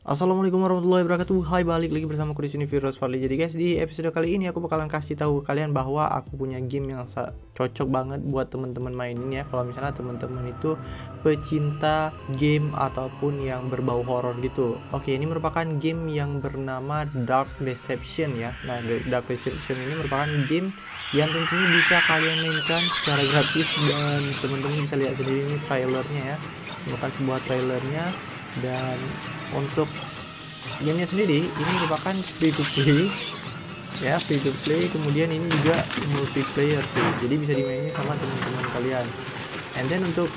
Assalamualaikum warahmatullahi wabarakatuh. Hai, balik lagi bersama aku di sini Virus Farli. Jadi guys, di episode kali ini aku bakalan kasih tahu kalian bahwa aku punya game yang cocok banget buat teman-teman mainin ya. Kalau misalnya teman-teman itu pecinta game ataupun yang berbau horor gitu. Oke, ini merupakan game yang bernama Dark Deception ya. Nah, Dark Deception ini merupakan game yang tentunya bisa kalian mainkan secara gratis dan teman-teman bisa lihat sendiri ini trailernya ya. Merupakan sebuah trailernya. Dan untuk gamenya sendiri ini merupakan free to play ya, free to play. Kemudian ini juga multiplayer tuh, jadi bisa dimainin sama teman-teman kalian. And then untuk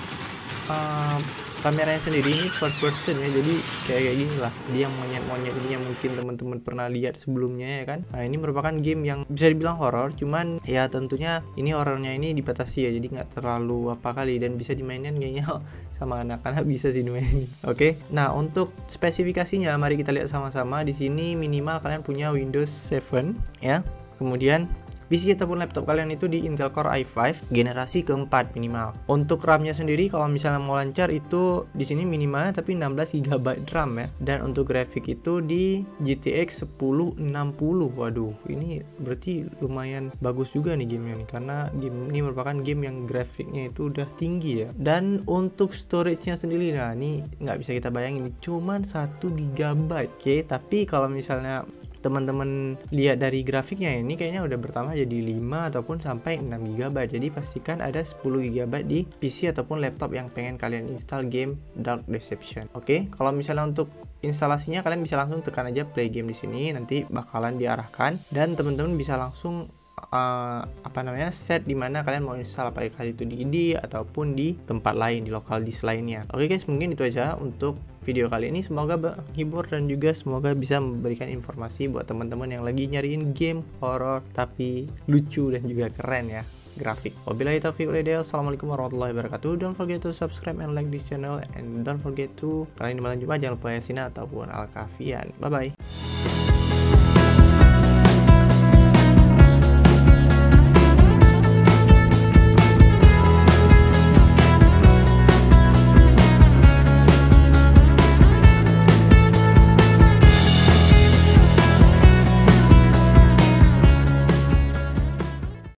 kameranya sendiri ini first person ya, jadi kayak gini lah, dia monyet-monyet ini yang mungkin teman-teman pernah lihat sebelumnya ya kan. Nah, ini merupakan game yang bisa dibilang horor, cuman ya tentunya ini horornya ini dibatasi ya, jadi nggak terlalu apa kali, dan bisa dimainin kayaknya sama anak-anak bisa sih dimainin. Oke. Nah, untuk spesifikasinya mari kita lihat sama-sama. Di sini minimal kalian punya Windows 7 ya. Kemudian PC ataupun laptop kalian itu di Intel Core i5 generasi keempat minimal. Untuk RAM-nya sendiri kalau misalnya mau lancar itu di sini minimalnya tapi 16 GB RAM ya. Dan untuk grafik itu di GTX 1060. Waduh, ini berarti lumayan bagus juga nih gamenya nih, karena game ini merupakan game yang grafiknya itu udah tinggi ya. Dan untuk storage-nya sendiri, nah ini nggak bisa kita bayangin, cuman 1 GB. Oke, tapi kalau misalnya teman-teman lihat dari grafiknya ini kayaknya udah bertambah jadi 5 ataupun sampai 6 GB. Jadi pastikan ada 10 GB di PC ataupun laptop yang pengen kalian install game Dark Deception. Oke, kalau misalnya untuk instalasinya kalian bisa langsung tekan aja play game di sini, nanti bakalan diarahkan dan teman-teman bisa langsung set dimana kalian mau install, apakah itu di ID ataupun di tempat lain, di local disk lainnya. Oke guys, mungkin itu aja untuk video kali ini. Semoga menghibur dan juga semoga bisa memberikan informasi buat teman-teman yang lagi nyariin game horor tapi lucu dan juga keren ya grafik. Wabillahi taufiq wal hidayah. Assalamualaikum warahmatullahi wabarakatuh. Don't forget to subscribe and like this channel, and don't forget to kalian di malam Jumat jangan lupa Yasin ataupun Al-Kafian. Bye bye.